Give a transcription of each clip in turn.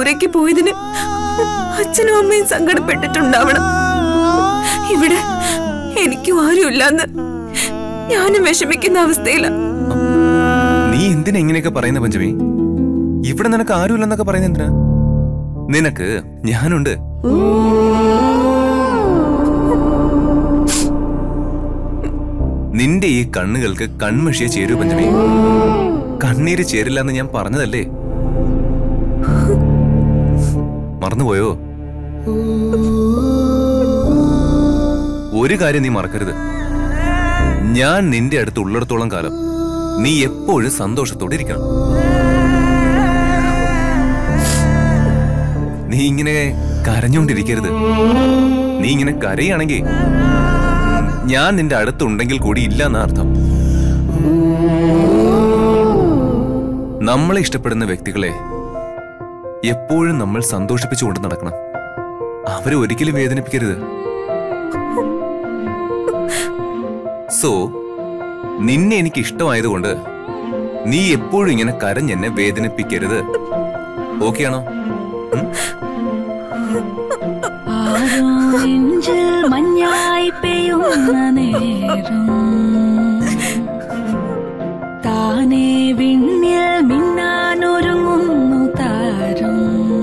ദൂരേക്ക് പോയതിന് അച്ഛനും അമ്മയും സങ്കടപ്പെട്ടിട്ടുണ്ടാവണം. ഇവിടെ എനിക്കും ആരുമില്ലെന്ന് ഞാനും വിഷമിക്കുന്ന അവസ്ഥയില. നീ എന്തിനാ ഇങ്ങനെയൊക്കെ പറയുന്ന പഞ്ചമി? ഇവിടെ നിനക്ക് ആരുമില്ലെന്നൊക്കെ പറയുന്നത് എന്തിനാ? നിനക്ക് ഞാനുണ്ട്. നിന്റെ ഈ കണ്ണുകൾക്ക് കൺമഷിയെ ചേരൂ പഞ്ചമി. കണ്ണീര് ചേരില്ല എന്ന് ഞാൻ പറഞ്ഞതല്ലേ? മറന്നുപോയോ? ഒരു കാര്യം നീ മറക്കരുത്. ഞാൻ നിന്റെ അടുത്ത് ഉള്ളിടത്തോളം കാലം നീ എപ്പോഴും സന്തോഷത്തോടെ ഇരിക്കണം. നീ ഇങ്ങനെ കരഞ്ഞോണ്ടിരിക്കരുത്. നീ ഇങ്ങനെ കരയാണെങ്കിൽ ഞാൻ നിന്റെ അടുത്തുണ്ടെങ്കിൽ കൂടി ഇല്ല എന്ന അർത്ഥം. നമ്മളെ ഇഷ്ടപ്പെടുന്ന വ്യക്തികളെ എപ്പോഴും നമ്മൾ സന്തോഷിപ്പിച്ചുകൊണ്ട് നടക്കണം. അവരെ ഒരിക്കലും വേദനിപ്പിക്കരുത്. സോ നിന്നെ എനിക്ക് ഇഷ്ടമായതുകൊണ്ട് നീ എപ്പോഴും ഇങ്ങനെ കരഞ്ഞെന്നെ വേദനിപ്പിക്കരുത്. ഓക്കെ ആണോ? മഞ്ഞായി പെയ്യുന്ന നേരം താനേ വിണ്ണിൽ മിന്നാനൊരുങ്ങുന്നു താരം.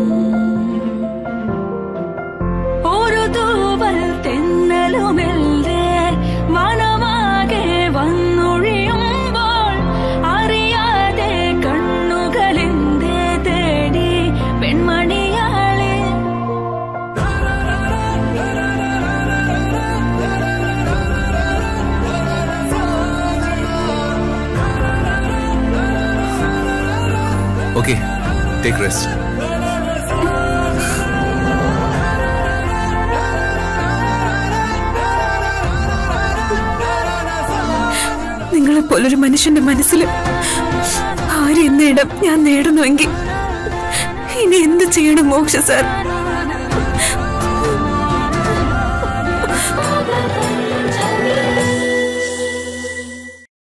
ഒരു തൂവൽ തെന്നലുമെല്ലേ മനമാകെ വന്നൊഴിയുമ്പോൾ അറിയാതെ കണ്ണുകളെന്തേ തേടി പെൺമണിയാളെ. Okay, take rest. നിങ്ങളെപ്പോലൊരു മനുഷ്യന്റെ മനസ്സിൽ ആരെന്ന ഇടം ഞാൻ നേടുന്നുവെങ്കിൽ ഇനി എന്ത് ചെയ്യണം മോക്ഷ സാർ?